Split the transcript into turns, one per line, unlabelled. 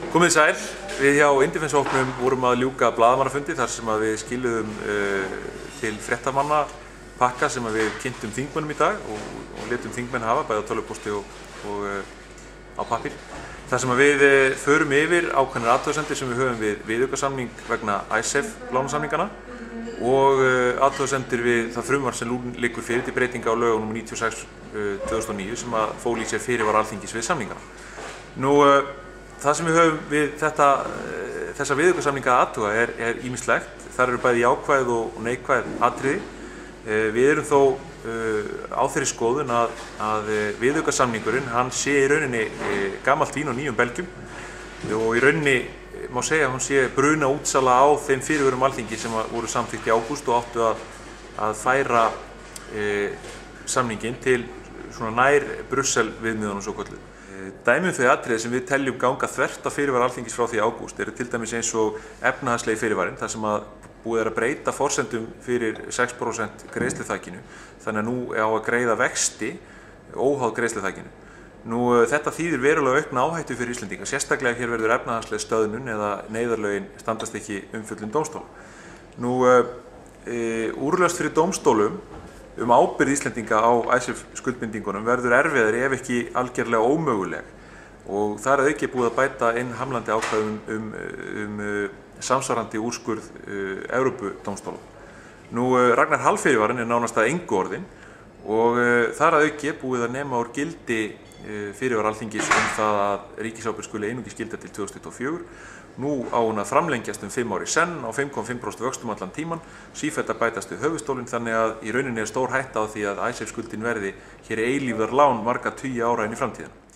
Komið sæl, við hjá Indefence-hópnum vorum að ljúka blaðamannafundi þar sem við skiluðum til fréttamanna pakka sem við kynntum þingmönnum í dag og letum þingmenn hafa bæði á tölvupósti og á pappír. Þar sem við förum yfir ákveðnar athugasemdir sem við höfum við viðaukasamning vegna Icesave lánasamningana og athugasemdir við það frumvarp sem nú liggur fyrir til breytinga á lögum nr. 96/2009 sem að fól í sér fyrirvara Alþingis við samningana. Það sem við höfum við þessa viðaukasamninga að athuga er ýmislegt. Þar eru bæði jákvæð og neikvæð atriði. Við erum þó á þeirri skoðun að viðaukasamningurinn hann sé í rauninni gamalt vín á nýjum belgjum og í rauninni má segja að hún sé bruna útsala á þeim fyrirvörum Alþingi sem voru samþykkt í ágúst og áttu að færa samninginn til svona nær Brussel viðmiðunum svokölluðu. Dæmi þau atriði sem við teljum ganga þvert á fyrirvara Alþingis frá því í ágúst eru til dæmis eins og efnahagslegi fyrirvarinn þar sem að búið að breyta forsendum fyrir 6% greiðsluþakinu þannig að nú á að greiða vexti óháð greiðsluþakinu. Þetta þýðir verulega aukna áhættu fyrir Íslendinga, sérstaklega hér verður efnahagsleg stöðnun eða neyðarlögin standast ekki umfjöllun dómstóla. Úrlausn fyrir dómstólum ábyrgð Íslendinga á Icesave skuldbindingunum verður erfiðari ef ekki algerlega ómöguleg og þar að auki búið að bæta inn hamlandi ákvæðum samsvarandi úrskurð Evrópudómstóla. Ragnar Hall-fyrirvarinn nánast að engu orðinn og þar að auki búið að nema úr gildi fyrirvara Alþingis það að ríkisábyrgð skuli einungis gilda til 2024. Nú á hún að framlengjast 5 ár í senn á 5,5% vöxtum allan tíman, sífellt að bætast við höfuðstólinn þannig að í rauninni stór hætta á því að Icesave skuldin verði hér eilífðar lán marga tugi ára inn í framtíðina.